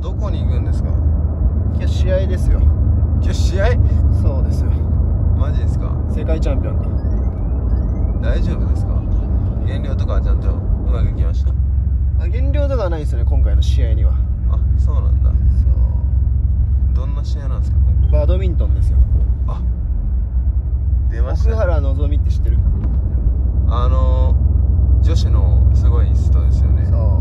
どこに行くんですか？ 今日試合ですよ。 今日試合？ そうですよ。 マジですか？ 世界チャンピオンだ。 大丈夫ですか？減量とかはちゃんとうまくいきました？ 減量とかはないですよね、今回の試合には。 あ、そうなんだ。 そう。 どんな試合なんですか？ バドミントンですよ。 あ、出ましたね。 奥原希望って知ってる？ 女子のすごい人ですよね。 そう。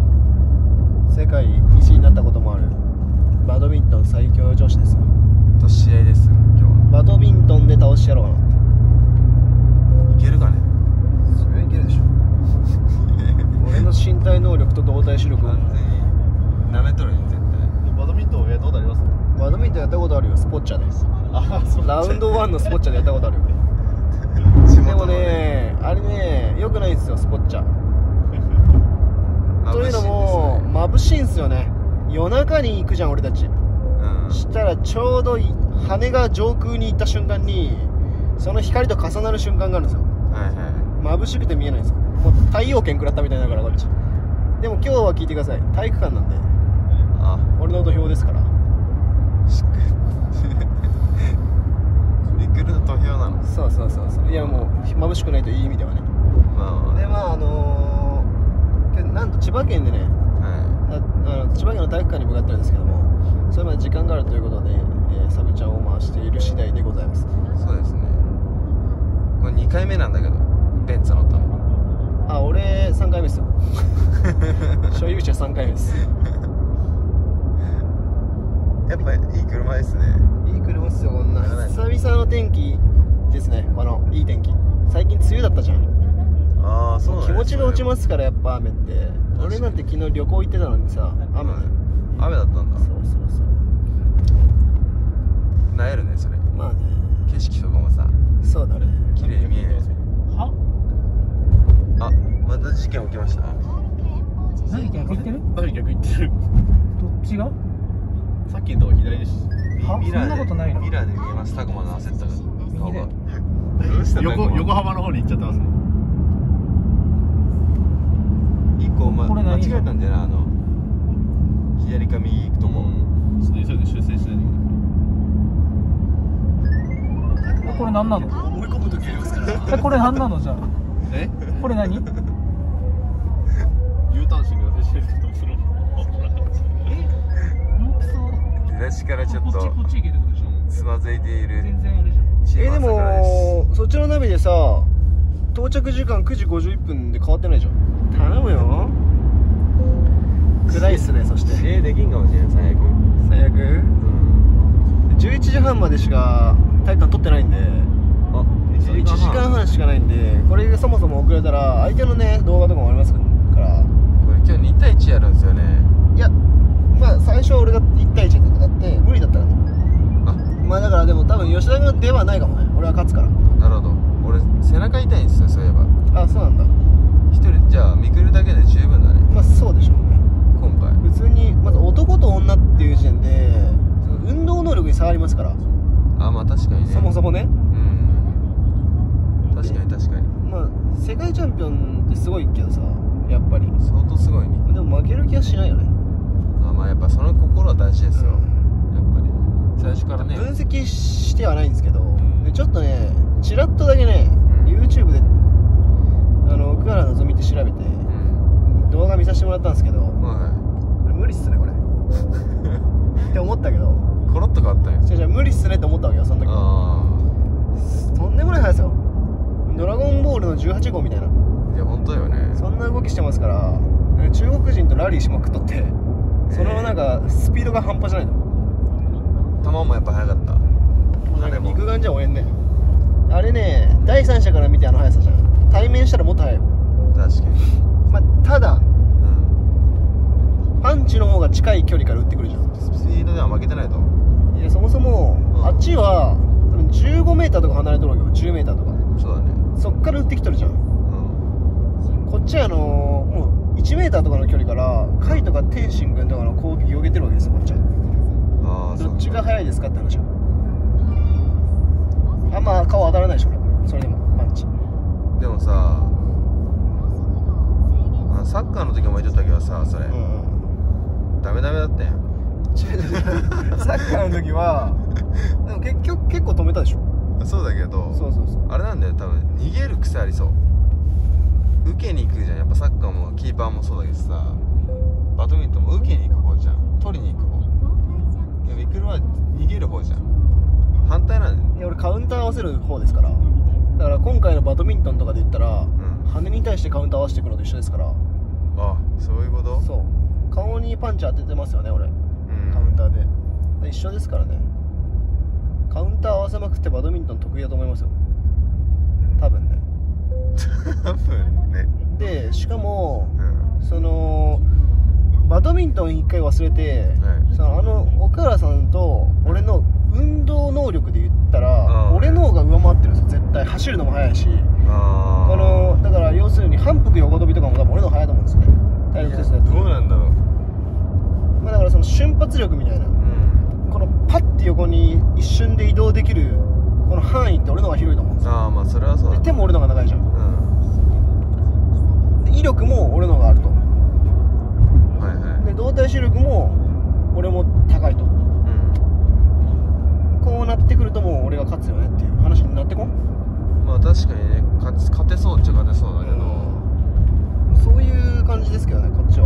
世界一位になったこともあるバドミントン最強女子ですよ。 と試合です今日は。 バドミントンで倒してやろうかなって。 いけるかね？ それはいけるでしょ。俺の身体能力と動体視力。 完全に舐めとるよ絶対。 バドミントンやったことあります？ バドミントンやったことあるよ、スポッチャです。 あ、そう。 ラウンド1のスポッチャでやったことあるよ。 地でも元のね、あれね、良くないんですよ、スポッチャ。というのも、眩しいんですよね。夜中に行くじゃん、俺たち。したらちょうど羽が上空に行った瞬間にその光と重なる瞬間があるんですよ。眩しくて見えないんですよ。もう太陽圏食らったみたいだからこっち。でも今日は聞いてください、体育館なんで。俺の土俵ですから。 リクルの土俵なの？ そうそうそうそう。いやもう眩しくないといい意味ではね。でなんと千葉県でね、千葉県の体育館に向かってるんですけども、それまで時間があるということで、サブチャンを回している次第でございます。 そうですね。これ2回目なんだけど、ベンツ乗ったの。 あ、俺3回目ですよ。所有者3回目です。 やっぱいい車ですね。 いい車っすよ、こんな久々の天気ですね。このいい天気。最近梅雨だったじゃん。 ああ、そうなんですね。 気持ちが落ちますから、やっぱ雨って。俺なんて昨日旅行行ってたのにさ、雨だよ。 雨だったんだ。 そうそうそう。 なえるねそれ。 まあね、 景色とかもさ、 そうだね。 綺麗に見える。 は？ あ、また事件起きました。 何逆行ってる？ 何逆行ってる？ どっちが？ さっきのとこ左には？そんなことないの？ ミラーで見えます。タコマの焦った顔が。 右どうしたの？ 横浜の方に行っちゃってますね。 一個これ何？ 間違えたんだよな、左か右行くとこ。 ちょっと急いで修正しないでください。 これ何なの？ 追い込む時ありますから。 これ何なのじゃあ？ え？ これ何？ U ターンしに私してるとその重くそう。 出だしからちょっとこっち行けってことでしょ？ つまずいている全然あれじゃん。 チームで朝倉です。 もそっちのナビでさ、到着時間9時51分で変わってないじゃん。頼むよ。暗いっすね。そして試合できんかもしれない。最悪。 最悪。11時半までしか体育館取ってないんで、1時間半しかないんで、これがそもそも遅れたら相手のね動画とかもありますから。 これ今日2対1やるんですよね。 いや、まあ最初は俺が1対1で戦って無理だったからね。まあだからでも多分吉田君ではないかもね。俺は勝つから。 なるほど。俺背中痛いんですよ、そういえば。 あ、そうなんだ。 一人じゃあミクルだけで十分だね。 まあそうでしょうね。 今回普通にまず男と女っていう時点でその運動能力に差がありますから。 あ、まあ確かにね。 そもそもね。 確かに確かに。 まあ世界チャンピオンってすごいけどさ、やっぱり相当すごいね。 でも負ける気はしないよね。 あ、まあやっぱその心は大事ですよ、やっぱり最初からね。 分析してはないんですけど、でちょっとねチラッとだけね、YouTube で奥原希望って調べて、動画見させてもらったんですけど、これ無理っすねこれって思ったけど、 コロッと変わったよ。 じゃ無理っすねって思ったわけよ、その時。とんでもない速さよ。ドラゴンボールの18号みたいな。 いや本当よね。 そんな動きしてますから、中国人とラリーしまくっとって、そのなんかスピードが半端じゃないの。 球もやっぱ速かった。 なんか肉眼じゃ追えんね。あれね、第三者から見てあの速さじゃん。対面したらもっと速いよ。 確かに。 まあただ、パンチの方が近い距離から打ってくるじゃん。 スピードでは負けてないと。 いやそもそも、あっちは多分15メーターとか離れとるわけよ。10メーターとか。 そうだね。 そっから打ってきとるじゃん。こっちはもう1メーターとかの距離からカイとか天心君とかの攻撃を受けてるわけですよ、こっちは。どっちが速いですかって話は。あんま顔当たらないでしょ、俺。それでもパンチ。 でもさ、サッカーの時も言っとったけどさ、それ、ダメダメだったやん。 サッカーの時はでも結構止めたでしょ。 そうだけど、 そうあれなんだよ、多分逃げる癖ありそう。受けに行くじゃん。やっぱサッカーもキーパーもそうだけどさ、バドミントンも受けに行く方じゃん、取りに行く方。でもイクルは逃げる方じゃん。反対なんだよ。 いや俺カウンター合わせる方ですから。だから今回のバドミントンとかで言ったら、羽に対してカウンター合わせていくのと一緒ですから。 あ、そういうこと。 そう顔にパンチ当ててますよね俺、カウンターで一緒ですからね。カウンター合わせまくってバドミントン得意だと思いますよ、多分ね。 多分ね。 でしかも、そのバドミントン一回忘れて、その奥原さんと俺の運動能力で言ったら、俺の方が上回ってるんですよ絶対。走るのも速いし、だから要するに反復横跳びとかも多分俺の方が速いと思うんですよね、体力テストやってる。 どうなんだろう。 まあだからその瞬発力みたいな、このパッて横に一瞬で移動できるこの範囲って俺の方が広いと思うんですよ。 ああ、まあそれはそうだ。 で手も俺の方が長いじゃん。で威力も俺の方があると。で動体視力も俺も高いと。こうなってくるともう俺が勝つよねっていう話になってこん。 まあ確かにね、勝てそうっちゃ勝てそうだけど、 そういう感じですけどねこっちは。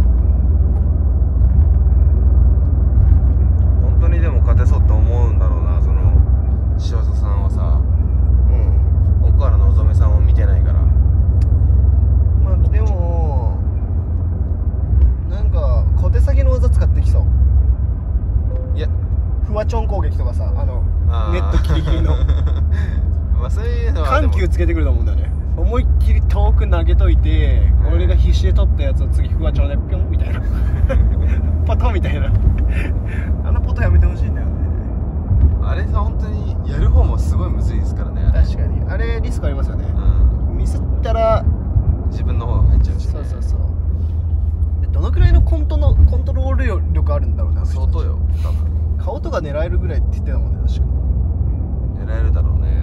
本当にでも勝てそうって思うんだろうな、その塩佐さんはさ。奥原のぞみさんを見てないから。 まあでもなんか小手先の技使ってきそう。 いや、 フワチョン攻撃とかさ、ネットギリギリのまあそういうのは緩急つけてくると思うんだよね。思いっきり遠く投げといて、俺が必死で取ったやつを次フワチョンでピョンみたいなパターンみたいなポタやめてほしいんだよね。 あれさ、本当にやる方もすごいむずいですからね。 確かにあれリスクありますよね。ミスったら自分の方が入っちゃうしね。 そうでどのくらいのコントロール力あるんだろうね。 相当よ、多分。 顔とか狙えるぐらいって言ってたもんね、確か。 狙えるだろうね。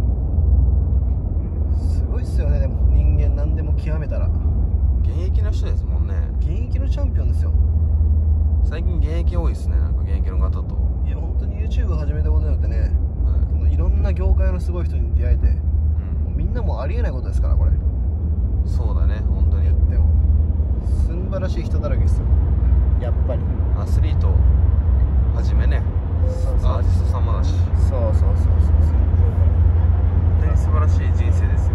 すごいっすよね。でも人間何でも極めたら現役の人ですもんね。 現役のチャンピオンですよ。 最近現役多いですね、なんか現役の方と。 いや本当に YouTube 始めたことによってね、このいろんな業界のすごい人に出会えて、もうみんなもありえないことですからこれ。 そうだね、本当に。 でも素晴らしい人だらけですよ、やっぱり。 アスリートはじめね、アーティストさんもだし。 そう本当に素晴らしい人生ですよ。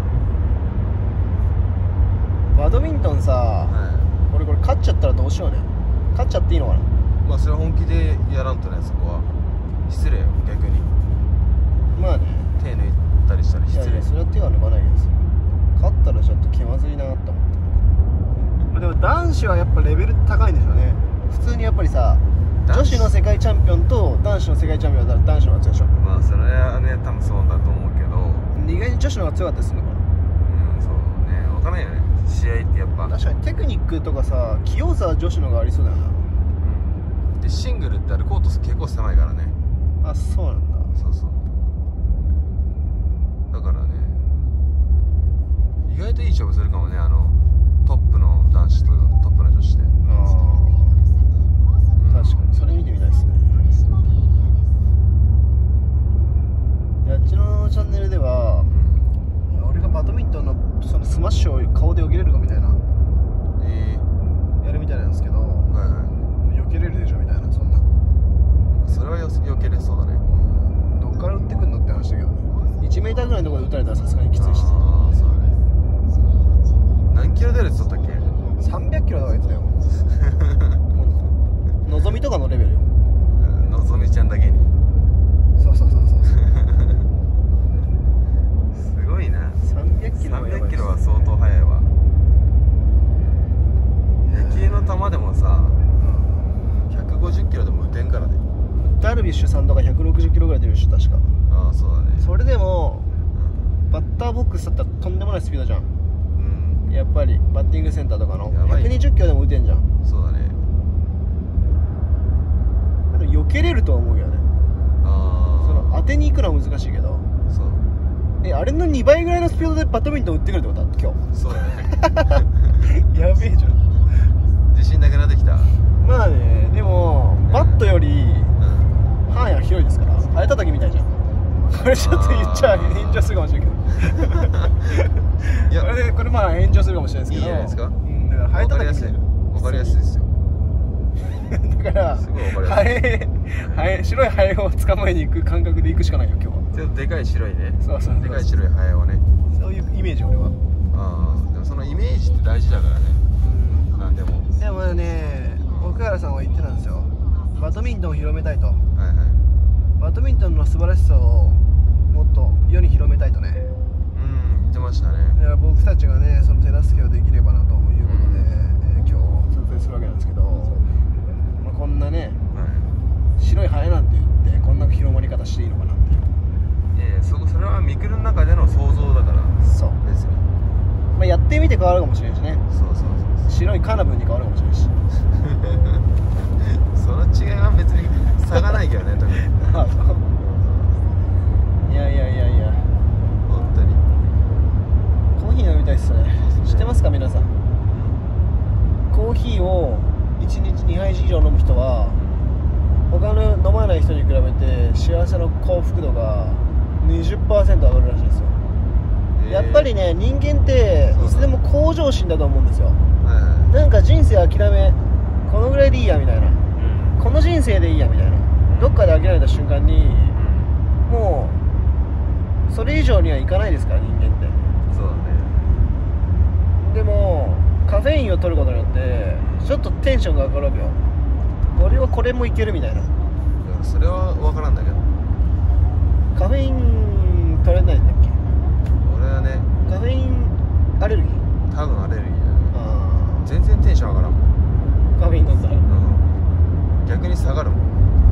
バドミントンさ、俺これ勝っちゃったらどうしようね。勝っちゃっていいのかな。 まあそれは本気でやらんとね、そこは失礼よ、逆に。 まあね、 手抜いたりしたら失礼。 いやそれは手は抜かないですよ。勝ったらちょっと気まずいなって思って。まあでも男子はやっぱレベル高いんでしょうね。普通にやっぱりさ、女子の世界チャンピオンと男子の世界チャンピオンだったら男子の方が強いでしょ。 まあそれはね、多分そうだと思うけど、 意外に女子の方が強かったりするのかな。 そうね、分からないよね、試合ってやっぱ。 確かにテクニックとかさ、器用さは女子の方がありそうだよな。 でシングルってあれコート結構狭いからね。 あ、そうなんだ。 そうだからね、意外といい勝負するかもね、トップの男子とトップの女子で。 確かにそれ見てみたいですね。あっちのチャンネルでは、俺がバドミントンのそのスマッシュを顔で避けれるかみたいな、やるみたいなんですけど、避けれるでしょみたいな、そんな。 それは避けれそうだね。 どっから打ってくんのって話だけどね。1メーターぐらいのところで打たれたらさすがにきついし。 ああ、そうだね。何キロ出るって言ったっけ ？300キロとか言ってたよ。のぞみとかのレベルよ。 のぞみちゃんだけに。 そうすごいな。 300キロはやばい。 300キロは相当速いわ。野球の球でもさ、150キロでも打てんからね。 ダルビッシュさんとか160キロぐらい出るでしょ確か。 ああ、そうだね。 それでも、バッターボックスだったらとんでもないスピードじゃん。やっぱりバッティングセンターとかの120キロでも打てんじゃん。 そうだね。 でも避けれるとは思うよね。その当てに行くのは難しいけど。 そう。 あれの2倍ぐらいのスピードでバドミントン打ってくるってことだ今日。 そうだね。 やべえじゃん。 自信なくなってきた。 まあね、でもバットよりこれちょっと言っちゃ炎上するかもしれないけどいやこれまあ炎上するかもしれないですけど、 いいじゃないですか。 うん、だからハエわかりやすい叩きみたいな。 わかりやすいですよ。 だからすごいわかりやすいハエ白いハエを捕まえに行く感覚で行くしかないよ今日は。 ちょっとでかい白いね。 そうそうそうでかい白いハエをね。 そういうイメージ俺は。 ああ、でもそのイメージって大事だからね。なんでも。 でもね、奥原さんは言ってたんですよ。バドミントンを広めたいと。 はいはい。 バドミントンの素晴らしさをもっと世に広めたいとね。 言ってましたね。 いや僕たちがねその手助けをできればなということで、今日撮影するわけなんですけど、まあ、こんなねはい白いハエなんて言ってこんな広まり方していいのかなっていう。 いやいや、それはミクルの中での想像だからそう、 別に。 まあ、やってみて変わるかもしれないしね。 そうそうそう白いカナブンに変わるかもしれないしその違いは別に差がないけどね、特に。 いやいやいやいや、 本当に。 コーヒー飲みたいっすね。知ってますか皆さん。コーヒーを1日2杯以上飲む人は他の飲まない人に比べて幸せの幸福度が 20% 上がるらしいですよ。やっぱりね、人間っていつでも向上心だと思うんですよ。 はいなんか人生諦め、このぐらいでいいやみたいな、この人生でいいやみたいな、どっかで諦めた瞬間にもうそれ以上にはいかないですから人間って。 そうだね。 でもカフェインを取ることによってちょっとテンションが上がるわけよ。俺はこれもいけるみたいな。 いやそれは分からんだけど、 カフェイン取れないんだっけ。 俺はね、 カフェインアレルギー。 多分アレルギーだね。 あ全然テンション上がらんもん。 ーカフェイン飲んだら逆に下がるもん。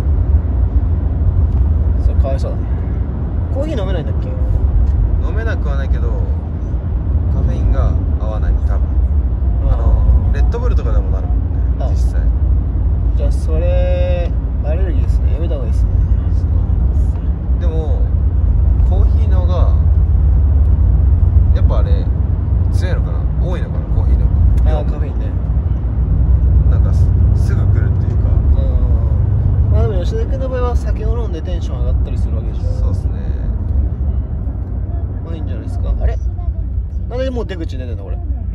それかわいそうだね。コーヒー飲めないんだっけ。 飲めなくはないけどカフェインが合わない、多分。レッドブルとかでもなるもんね、 あ実際。 じゃあそれアレルギーですね。やめた方がいいですね。 でもコーヒーのがやっぱあれ強いのかな、多いのかな、コーヒーのああカフェインね。 なんかすぐ来るっていうか。 まあでも吉田君の場合は酒を飲んでテンション上がったりするわけでしょ。 そうっすね。 まあいいんじゃないですか。あれなんでもう出口出てんのこれ。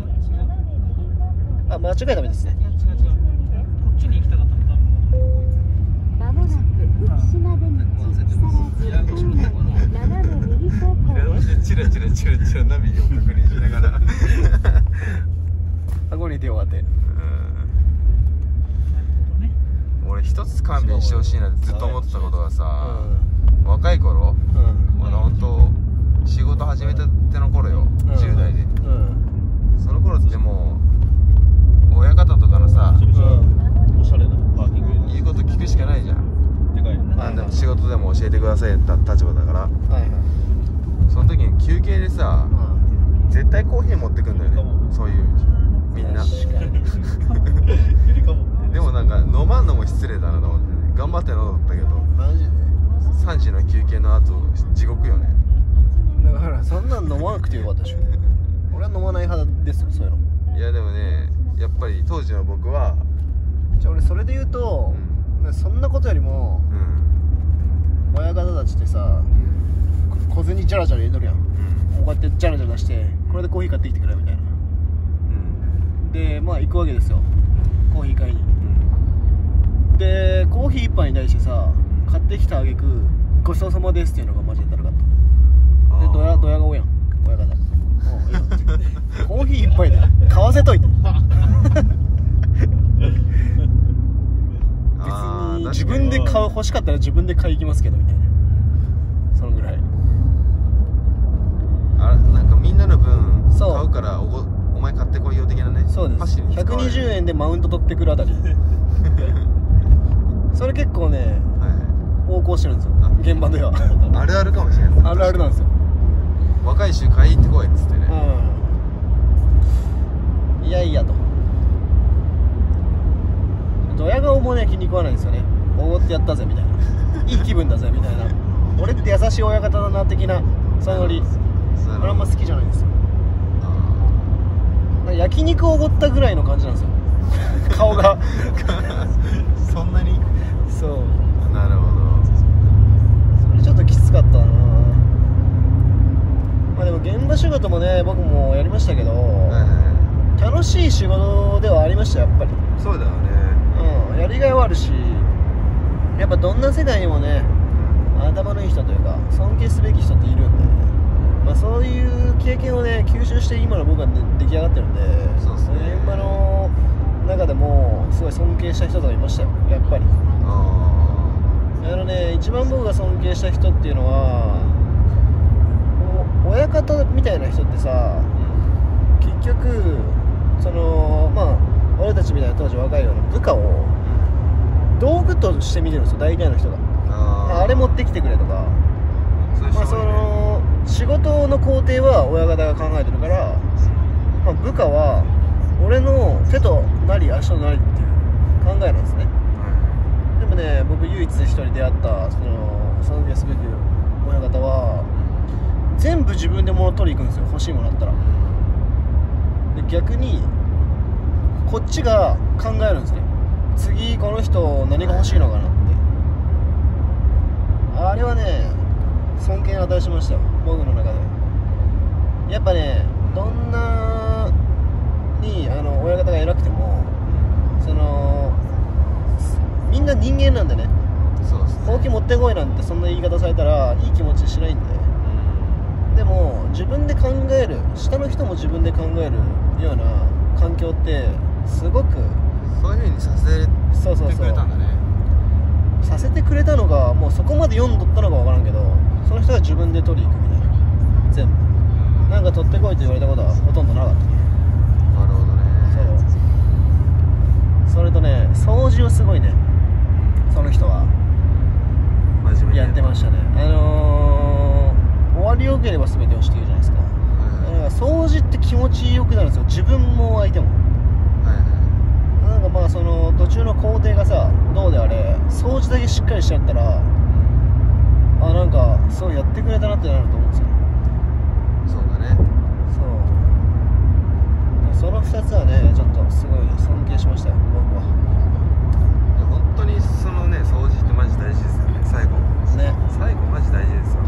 あ、間違えたみたいですね。 違う違う、こっちに行きたかったの多分まもなく浮島出口木更津本宮斜め右方向です。 チラチラチラチラナビを確認しながらあごに手を当て。 俺一つ勘弁してほしいなってずっと思ってたことがさ、若い頃、まだ本当仕事始めたての頃よ、10代で。その頃ってもう親方とかのさ、 おしゃれなパーキングエリ言うこと聞くしかないじゃん。 アでかいね。 なんでも仕事でも教えてくださいって立場だから、その時に休憩でさ、絶対コーヒー持ってくんだよね、そういうみんな。 ゆりかも。 でもなんか飲まんのも失礼だなと思って、ね、頑張って飲んだったけど、 マジで。 3時の休憩の後地獄よね。 だからそんなん飲まなくてよかったでしょ。俺は飲まない派ですよ、そういうの。 いやでもね、やっぱり当時の僕は、 じゃあ俺それで言うと、そんなことよりも親方たちってさ、小銭ジャラジャラ入れとるやん。こうやってジャラジャラ出してこれでコーヒー買ってきてくれみたいな。でまあ行くわけですよ、コーヒー買いに。でコーヒー一杯に対してさ、買ってきた挙句ごちそうさまですっていうのがマジでだるかった。でドヤが多いやん、親方。いいよコーヒー一杯で買わせといて別に自分で買う、欲しかったら自分で買い行きますけどみたいな、そのぐらい。 あ、なんかみんなの分そう買うからお前買ってこいよ的なね。 そうです。 パシリに使われる。 120円でマウント取ってくるあたりそれ結構ねはい横行してるんですよ、現場では。 あるあるかもしれない。 あるあるなんですよ。 若い衆買いに行ってこいっつってね。 いやいやと。ドヤ顔もね気に食わないんですよね。おごってやったぜみたいな、いい気分だぜみたいな、俺って優しい親方だな的な、そのノリ。俺あんま好きじゃないんですよ。焼肉をおごったぐらいの感じなんですよ顔がそんなに。 そう、 なるほど。 それちょっときつかったな。 やっぱどんな世界にもね頭のいい人というか尊敬すべき人っているんで、まあ、そういう経験をね吸収して今の僕は、ね、出来上がってるんで、 そうですね。 現場の中でもすごい尊敬した人とかいましたよ、やっぱり。一番僕が尊敬した人っていうのは親方みたいな人ってさ、結局そのまあ俺たちみたいな当時若いような部下を道具として見てるんですよ、大体の人が。あれ持ってきてくれとか、まあ、その仕事の工程は親方が考えてるから、まあ、部下は俺の手となり足となりっていう考えなんですね。でもね、僕唯一一人出会ったその尊敬すべき親方は全部自分で物取り行くんですよ、欲しいものあったら。で逆にこっちが考えるんですね、次この人何が欲しいのかなって。あれはね尊敬に値しましたよ、僕の中で。やっぱね、どんなに親方が偉くてもそのみんな人間なんでね、 そうですね。 ほうき持ってこいなんてそんな言い方されたらいい気持ちしないんで、でも自分で考える、下の人も自分で考えるような環境ってすごくそういう風にさせてくれたんだね。 させてくれたのがもうそこまで読んどったのか分からんけど、その人が自分で取り行くみたいな、全部なんか取ってこいと言われたことはほとんどなかった。 なるほどね。 それとね、掃除をすごいね、その人は真面目にやってましたね。終わりよければ全てをしているじゃないですか。だから掃除って気持ちよくなるんですよ、自分も相手も。なんかまあその途中の工程がさどうであれ掃除だけしっかりしちゃったら、あ、なんかそうやってくれたなってなると思うんですよ。 そうだね。 その2つはねちょっとすごい尊敬しましたよ、僕は。 いや本当にそのね、掃除ってマジ大事ですよね。最後ね、 最後マジ大事ですよ。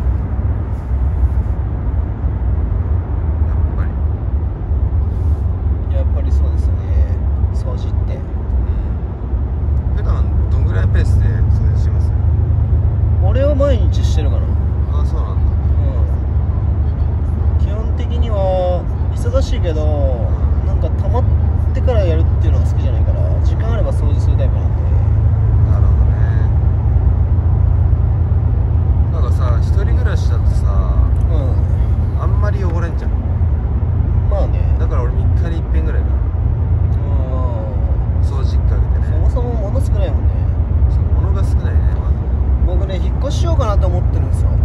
やっぱりそうですよね、掃除って。 普段どんぐらいペースで掃除します？ 俺は毎日してるかな。 ああ、そうなんだ。 基本的には忙しいけど、なんか溜まってからやるっていうのが好きじゃないから、時間あれば掃除するタイプなんで。 なるほどね。なんかさ、一人暮らしだとさ、あんまり汚れんじゃん。 まあね、 だから俺3日に1遍ぐらいかな、掃除機かけてね。 そもそも物少ないもんね。 そう、物が少ないね。まず僕ね、引っ越ししようかなと思ってるんですよ。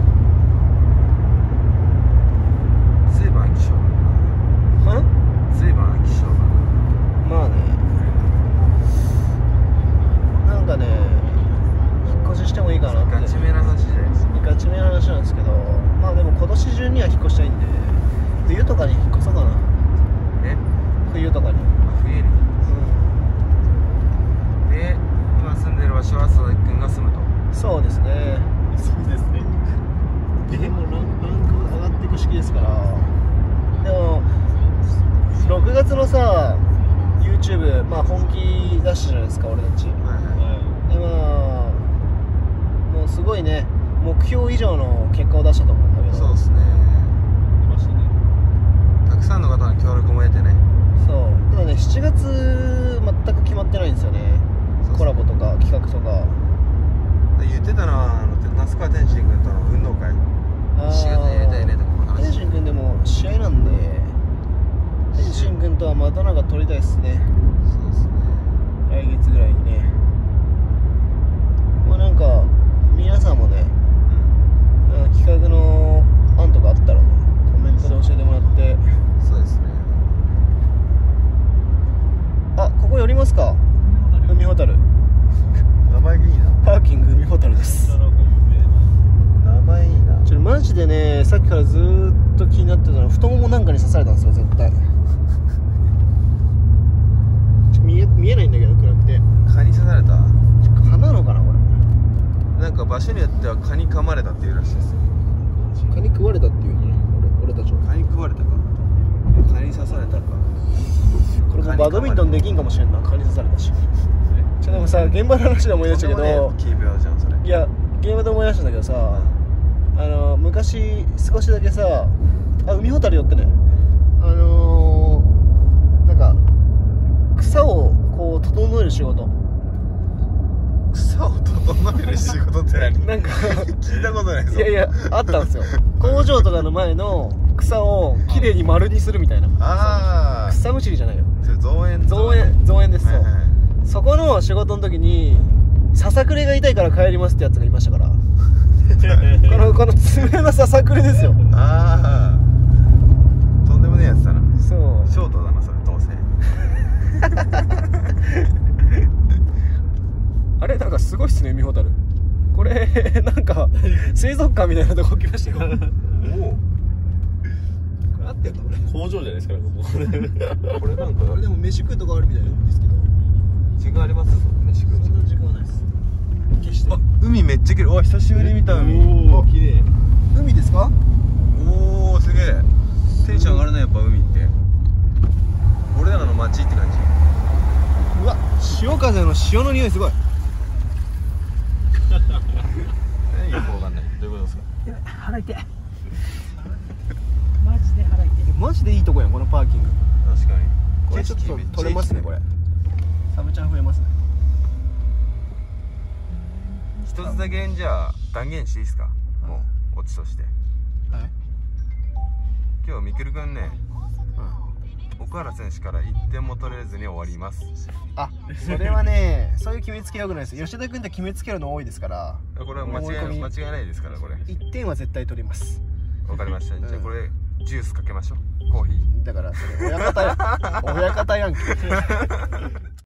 随分飽き性だな。随分飽き性だな。 まあね、なんかね、引っ越ししてもいいかなって。 ガチめな話じゃないですか。 ガチめな話なんですけど、まあでも今年中には引っ越したいんで、冬とかに引っ越そうかな。冬とかに。 冬に。で、今住んでる場所は佐々木くんが住むと。 そうですね。 そうですね。 もうランク上がっていく式ですから。でも6月のさ YouTube、まあ本気出したじゃないですか、俺たち。でまあもうすごいね、目標以上の結果を出したと思うんだけど。 そうですね。 いましたね。 たくさんの方の協力も得てね。 そう。ただね、7月全く決まってないんですよね。コラボとか企画とか。 言ってたのは那須川天心君との運動会、7月にやりたいねとかも話して。 天心君でも試合なんで、天心君とはまたなんか撮りたいっすね。 そうですね。 来月ぐらいにね。まあなんか皆さんもね、企画の案とかあったらね、コメントで教えてもらって。 そうですね。 あ、ここ寄りますか。海ほたる。 名前がいいな。 パーキング海ほたるです。 名前いいな。 マジでね、さっきからずーっと気になってたのは太ももなんかに刺されたんですよ、絶対。見えないんだけど、暗くて。 蚊に刺された。 蚊なのかな、これ。 なんか場所によっては蚊に噛まれたっていうらしいですよ。 蚊に食われたっていうね、俺たちは。 蚊に食われたか、蚊に刺されたか。 これもバドミントンできんかもしれんな、蚊に刺されたし。 でもさ、現場の話で思い出したけど、 キープ用じゃんそれ。 いや現場で思い出したんだけどさ、昔少しだけさ、海ほたる寄ってね、なんか草をこう整える仕事、 草を整える仕事って何？ なんか聞いたことないぞ。 いやいやあったんですよ。工場とかの前の草をきれいに丸にするみたいな。 ああ、 草むしりじゃないよ、 それ造園造園です。そう、 はいはい。 そこの仕事の時にささくれが痛いから帰りますってやつがいましたから。この爪のささくれですよ。 ああ、とんでもねえやつだな。 そうショートだなそれ、どうせ。 あれなんかすごいっすね、海ほたる。これなんか水族館みたいなとこ来ましたよ。 おお、 これ合ってんのこれ。 工場じゃないですか、ここ。 これなんかこれでも飯食うとこあるみたいなんですけど、 時間ありますよ、飯食う時間。 そんな時間はないです。決して。 あ、海めっちゃ綺麗。お、久しぶりに見た海。 おお、綺麗。 海ですか？ おお、すげえ。テンション上がるね、やっぱ海って。俺らの街って感じ。 うわ、潮風の潮の匂いすごい。 よくわかんない。どういうことですか？ 腹痛い。マジで腹痛い。 マジでいいとこやんこのパーキング。 確かに。 これちょっと取れますねこれ。サブちゃん増えますね。 一つだけじゃあ断言していいですか？もうオチとして。 はい。 今日みくるくんね、奥原選手から1点も取れずに終わります。 あ、それはね、そういう決めつけよくないです。吉田君って決めつけるの多いですから。 これは間違いないですからこれ。 1点は絶対取ります。 わかりました。じゃあこれジュースかけましょう。コーヒー。 だからそれ親方やんけ。